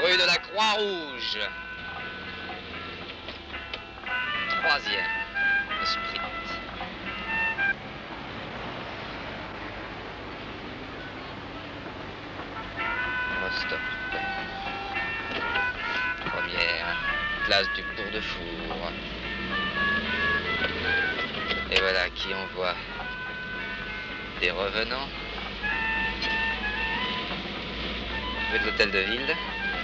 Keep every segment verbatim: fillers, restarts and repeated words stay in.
Rue de la Croix-Rouge. Troisième. Le sprint. Stop. Première. Place du Bourg de Four. Et voilà qui envoie des revenants. Rue de l'Hôtel de Ville.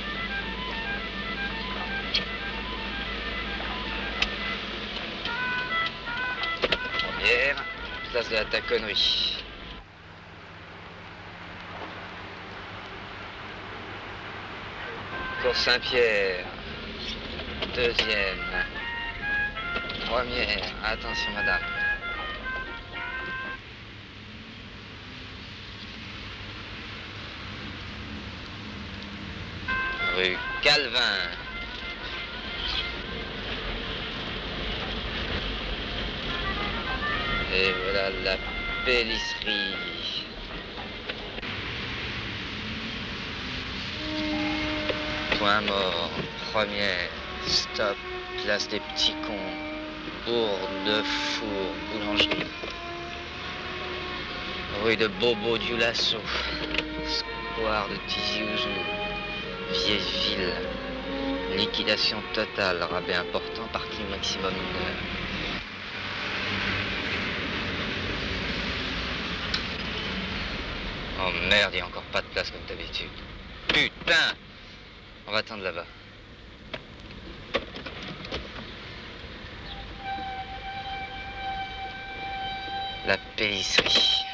Première. Place de la Taconnerie. Cours Saint-Pierre. Deuxième. Première. Attention madame. Rue Calvin. Et voilà la Pélisserie. Point mort. Première. Stop. Place des Petits Cons. Bourg de Four. Boulangerie. Rue de Bobo du Lasso. Square de Tizi Ouzou. Vieille ville. Liquidation totale. Rabais important. Parking maximum une heure. Oh merde, il n'y a encore pas de place comme d'habitude. Putain! On va attendre là-bas. La Pélisserie.